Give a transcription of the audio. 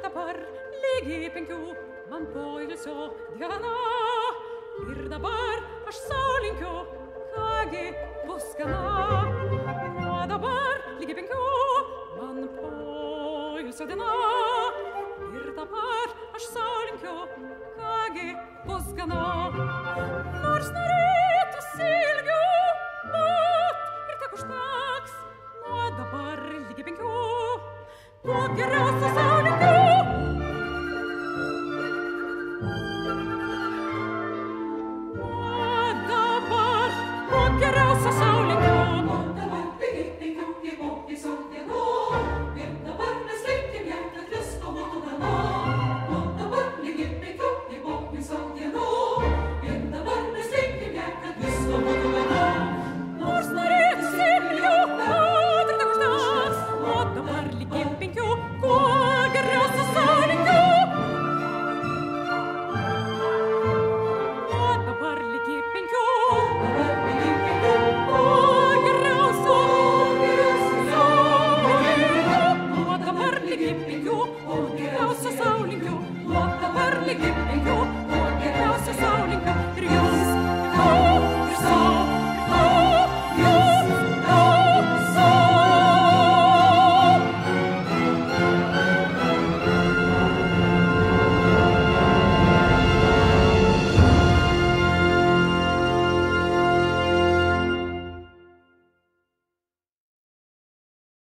dabar lygiai 5 man poilsio diena. Ir dabar aš sau linkiu, kągi bus gana. Nuo dabar lygiai 5 man poilsio diena. Ir dabar aš sau linkiu, kągi bus gana. Nors norėtųsi ilgiau, bet ir tiek užteks. Nuo dabar lygiai 5 kuo geriausia sau linkiu. Nuo dabar kuo geriausia sau linkiu. Nuo dabar lygiai 5 į poilsio dienų. Ir dabar mes linkim jam, kad visko būtų gana. Nuo dabar lygiai 5 į poilsio dienų. Ir dabar mes linkim jam, kad visko būtų gana. Nors norėtųsi ilgiau, bet ir tiek užteks. Nuo dabar lygiai 5 kuo geriausia sau linkiu. Nuo dabar lygiai 5 Dabar lygiai 5 kuo geriausia sau linkiu. Nuo dabar lygiai 5 kuo geriausia sau linkiu. Nuo dabar lygiai 5 kuo geriausia sau linkiu.